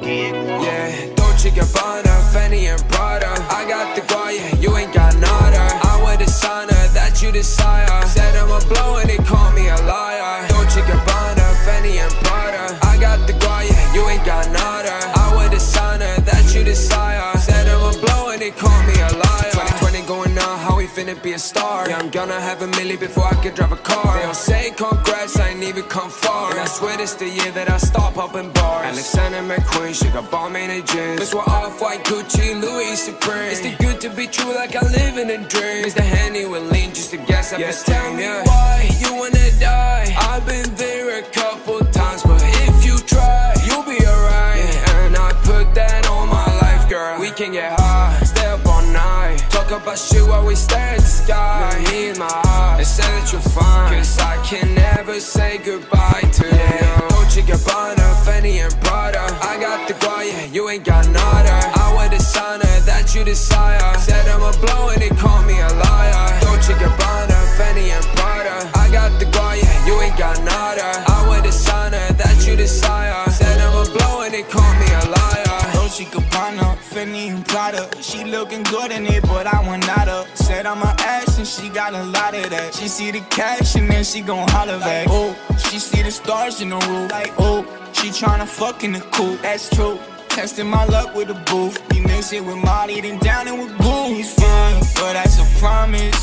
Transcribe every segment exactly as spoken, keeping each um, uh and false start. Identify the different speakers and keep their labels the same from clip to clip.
Speaker 1: Yeah, Dolce Gabbana, Fendi and Prada. I got the guy, yeah, you ain't got nada. I wear designer that you desire. Said I'm a blow and they call me a liar. Dolce Gabbana, Fendi and Prada. I got the guy, yeah, you ain't got nada. I wear designer that you desire. Said I'm a blow and they call me a liar. twenty twenty going on, how we finna be a star? Yeah, I'm gonna have a milli before I can drive a car. They don't say congrats, I ain't even come far. And I swear this the year that I stop popping bars. Alexander McQueen, she got bomb in the jeans. This one off-white Gucci, Louis Supreme. It's the good to be true like I live in a dream. It's the Henny with lean just to guess up yeah, the tell me yeah. why you wanna die. I've been there a couple times, but if you try, you'll be alright. Yeah, and I put that on my life, girl. We can get high, stay up all night. Talk about shit while we stare at the sky. Look me in my eyes and say that you're fine, cause I can never say goodbye to yeah. you. Dolce Gabbana, Fendi and Prada. I got the guy, yeah, you ain't got nada. I wear designer that you desire. Said I'm a blow and they call me a liar. Dolce Gabbana, Fendi and Prada. I got the guy, yeah, you ain't got nada. I wear designer that you desire. Said I'm a blow and they call me a liar.
Speaker 2: Dolce Gabbana, Fendi and Prada. She looking good in it, but I want nada. Said I'm a ass and she got a lot of that. She see the cash and then she gon' holler back. Oh, she see the stars in the roof. Like, oh, she tryna fuck in the coupe. That's true. Testing my luck with a booth. We mix it with Molly, then down it with Goo. He's fine, but that's a promise.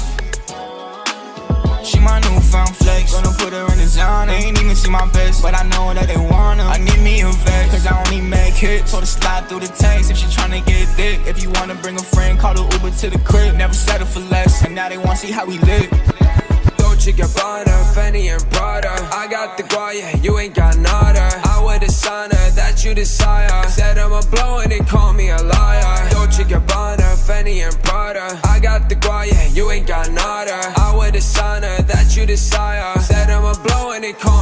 Speaker 2: She my newfound flex. Gonna put her in the zone. They ain't even see my best, but I know that they wanna. I need me a vet, cause I only make hits. Told her slide through the text if she tryna get thick. If you wanna bring a friend, call the Uber to the crib. Never settle for less, and now they wanna see how we live.
Speaker 1: Dolce Gabbana, Fendi and Prada. I got the guy, yeah, you ain't got nada. I wear designer that you desire. Said I'm a blow and they call me a liar. Dolce Gabbana, Fendi and Prada. I got the guy, yeah, you ain't got nada. I wear designer that you desire. Said I'm a blow and they call me a liar.